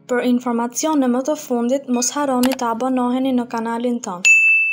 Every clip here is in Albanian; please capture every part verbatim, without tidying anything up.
Për informacione më të fundit, mos harroni të abonoheni në kanalin tonë.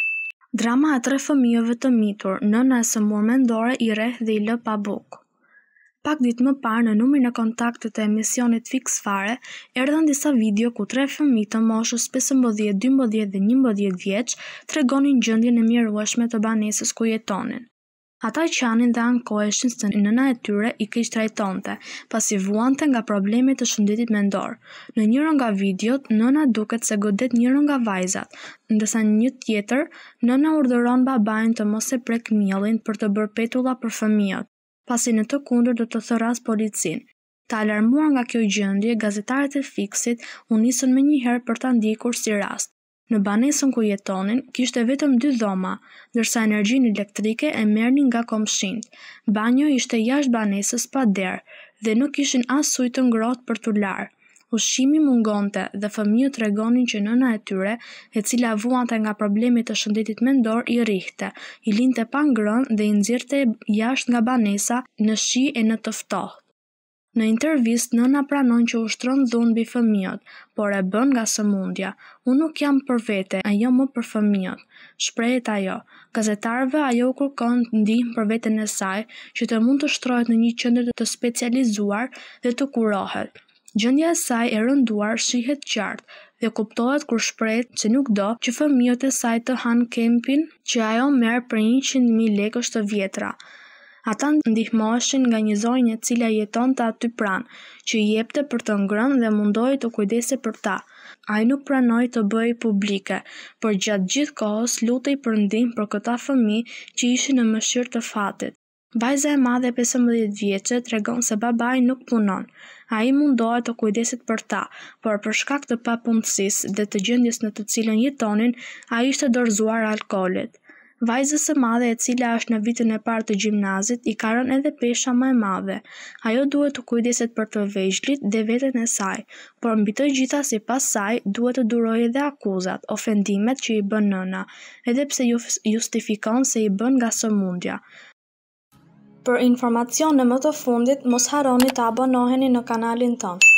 Drama e tre fëmijëve të mitur, nëna e sëmurë mendore i rreh dhe i lë pa bukë. Pak ditë më parë, në numrin e kontaktit të emisionit Fix Fare, erdhën disa video ku tre fëmijë të moshës pesëmbëdhjetë, dymbëdhjetë dhe njëmbëdhjetë vjeç tregonin gjendjen e mjerueshme të banesës ku jetonin. Ata qanin dhe ankoheshin se nëna e tyre i keq trajtonte, pasi vuante nga problemet të shëndetit mendor. Në njërin nga videot, nëna duket se godet njërin nga vajzat, ndërsa në një tjetër, nëna urdhëron babain të mos e prek mielin për të bërë petulla për fëmijët, pasi në të kundër do të thërras policinë. Të alarmuar nga kjo gjendje, gazetarët e Fixit u nisën menjëherë për ta ndjekur si rast. Në banesën ku jetonin, kishte vetëm dy dhoma, ndërsa energjinë elektrike e merrnin nga komshinjt. Banjo ishte jashtë banesës pa derë dhe nuk kishin as ujë të ngrohtë për t'u larë. Ushqimi mungonte dhe fëmijët tregonin që nëna e tyre, e cila vuante nga problemet të shëndetit mendor, i rrihte, i linte pa ngrënë dhe i nxirrte jashtë nga banesa në shi e në të ftohtë. Në intervistë, nëna pranon që ushtron dhunë mbi fëmijët, por e bën nga sëmundja. Unë nuk jam për vete, ajo më për fëmijët, shprehet ajo. Gazetarëve ajo u kërkon ndihmë për veten e saj, që të mund të shtrohet në një qendër të specializuar dhe të kurohet. Gjendja e saj e rënduar shihet qartë dhe kuptohet kur shprehet se nuk do që fëmijët e saj të hanë kempin që ajo merr për njëqind mijë lekësh të vjetra. Ata ndihmoheshin nga një zonjë e cila jetonte aty pranë, që i jepte për të ngrënë dhe mundohej të kujdesej për ta. Ai nuk pranoi të bëhej publike, por gjatë gjithë kohës lutej për ndihmë për këta fëmijë që ishin në mëshirë të fatit. Vajza e madhe e pesëmbëdhjetë vjeçe tregon se babai nuk punon. Ai mundohet të kujdeset për ta, por për shkak të papunësisë dhe të gjendjes në të cilën jetonin, ai ishte dorëzuar alkoolit. Vajzës së madhe, e cila është në vitin e parë të gjimnazit, i ka rënë edhe pesha më e madhe. Ajo duhet të kujdeset për të vegjëlit dhe veten e saj, por mbi të gjitha sipas saj duhet të durojë edhe akuzat, ofendimet që i bën nëna, edhe pse justifikon se i bën nga sëmundja. Për informacione më të fundit, mos harroni të abonoheni në kanalin tonë.